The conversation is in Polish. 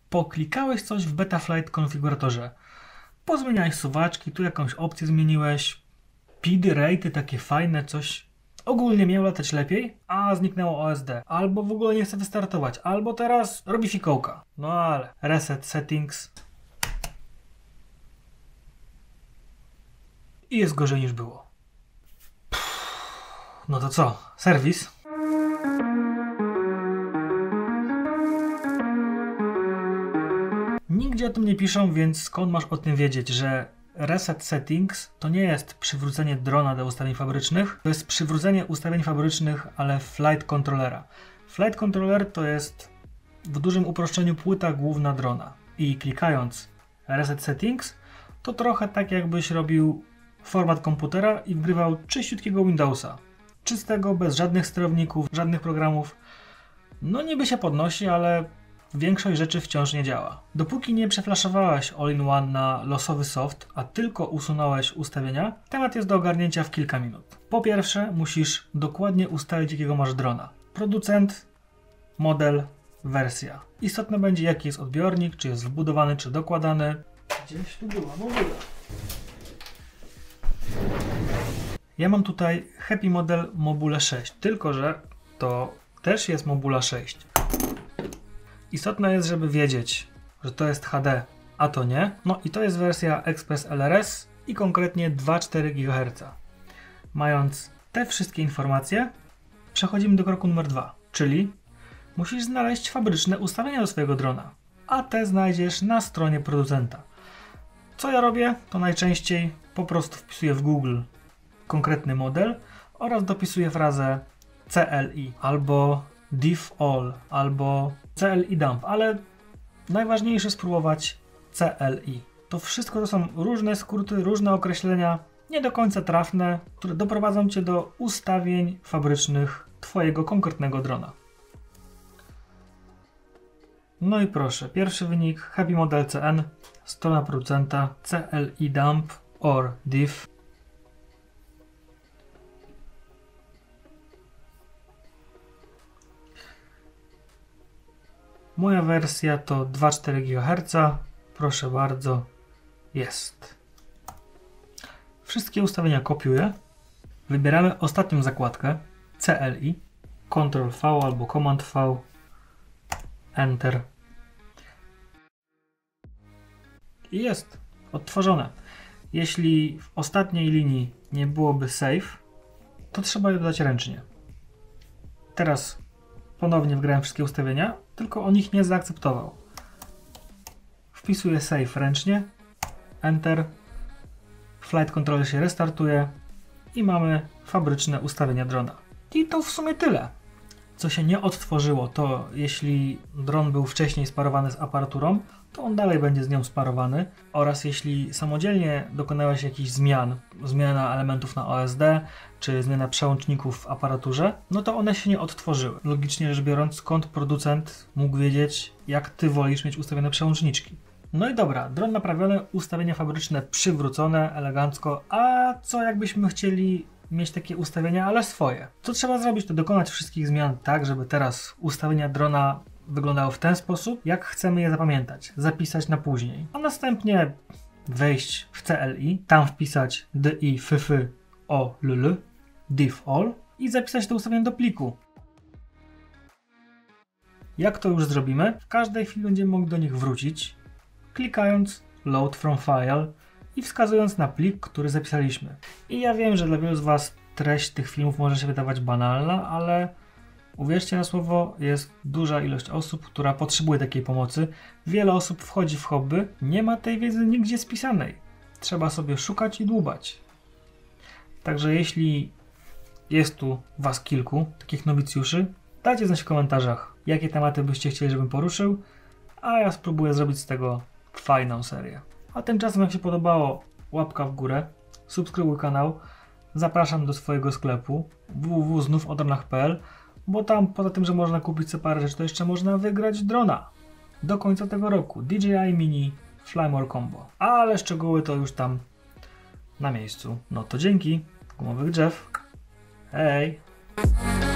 poklikałeś coś w Betaflight konfiguratorze. Pozmieniałeś suwaczki, tu jakąś opcję zmieniłeś, PID-y, rate'y, takie fajne, coś. Ogólnie miał latać lepiej, a zniknęło OSD. Albo w ogóle nie chce wystartować, albo teraz robi fikołka. No ale reset settings i jest gorzej niż było. No to co? Serwis? Nigdzie o tym nie piszą, więc skąd masz o tym wiedzieć, że reset settings to nie jest przywrócenie drona do ustawień fabrycznych, to jest przywrócenie ustawień fabrycznych, ale flight controllera. Flight controller to jest w dużym uproszczeniu płyta główna drona i klikając reset settings to trochę tak jakbyś robił format komputera i wgrywał czyściutkiego Windowsa. Czystego, bez żadnych sterowników, żadnych programów. No niby się podnosi, ale większość rzeczy wciąż nie działa. Dopóki nie przeflaszowałeś all-in-one na losowy soft, a tylko usunąłeś ustawienia, temat jest do ogarnięcia w kilka minut. Po pierwsze, musisz dokładnie ustalić, jakiego masz drona. Producent, model, wersja. Istotne będzie, jaki jest odbiornik, czy jest wbudowany, czy dokładany. Gdzieś tu była w ogóle. Ja mam tutaj Happy Model Mobule 6, tylko że to też jest Mobula 6. Istotne jest, żeby wiedzieć, że to jest HD, a to nie. No i to jest wersja Express LRS i konkretnie 2,4 GHz. Mając te wszystkie informacje, przechodzimy do kroku numer 2, czyli musisz znaleźć fabryczne ustawienia do swojego drona, a te znajdziesz na stronie producenta. Co ja robię? To najczęściej po prostu wpisuję w Google konkretny model oraz dopisuję frazę CLI albo diff all albo CLI dump, ale najważniejsze spróbować CLI. To wszystko to są różne skróty, różne określenia, nie do końca trafne, które doprowadzą Cię do ustawień fabrycznych Twojego konkretnego drona. No i proszę, pierwszy wynik Happy Model CN, strona producenta CLI dump or diff. Moja wersja to 2,4 GHz. Proszę bardzo, jest. Wszystkie ustawienia kopiuję. Wybieramy ostatnią zakładkę CLI. Ctrl V albo Command V. Enter. I jest odtworzone. Jeśli w ostatniej linii nie byłoby save, to trzeba je dodać ręcznie. Teraz ponownie wgrałem wszystkie ustawienia, tylko on ich nie zaakceptował. Wpisuję save ręcznie, enter, flight controller się restartuje i mamy fabryczne ustawienia drona. I to w sumie tyle. Co się nie odtworzyło, to jeśli dron był wcześniej sparowany z aparaturą, to on dalej będzie z nią sparowany, oraz jeśli samodzielnie dokonałeś jakichś zmiana elementów na OSD, czy zmiana przełączników w aparaturze, no to one się nie odtworzyły. Logicznie rzecz biorąc, skąd producent mógł wiedzieć, jak Ty wolisz mieć ustawione przełączniczki. No i dobra, dron naprawiony, ustawienia fabryczne przywrócone elegancko, a co jakbyśmy chcieli mieć takie ustawienia, ale swoje? Co trzeba zrobić, to dokonać wszystkich zmian tak, żeby teraz ustawienia drona wyglądały w ten sposób, jak chcemy je zapamiętać, zapisać na później, a następnie wejść w CLI, tam wpisać DI FFI o LL, diff all i zapisać te ustawienia do pliku. Jak to już zrobimy? W każdej chwili będziemy mogli do nich wrócić, klikając load from file i wskazując na plik, który zapisaliśmy. I ja wiem, że dla wielu z Was treść tych filmów może się wydawać banalna, ale uwierzcie na słowo, jest duża ilość osób, która potrzebuje takiej pomocy. Wiele osób wchodzi w hobby, nie ma tej wiedzy nigdzie spisanej. Trzeba sobie szukać i dłubać. Także jeśli jest tu Was kilku, takich nowicjuszy, dajcie znać w komentarzach, jakie tematy byście chcieli, żebym poruszył, a ja spróbuję zrobić z tego fajną serię. A tymczasem, jak się podobało, łapka w górę, subskrybuj kanał, zapraszam do swojego sklepu www.znówodronach.pl, bo tam poza tym, że można kupić sobie parę rzeczy, to jeszcze można wygrać drona do końca tego roku. DJI Mini Flymore Combo. Ale szczegóły to już tam na miejscu. No to dzięki. Gumowych drzew. Hej!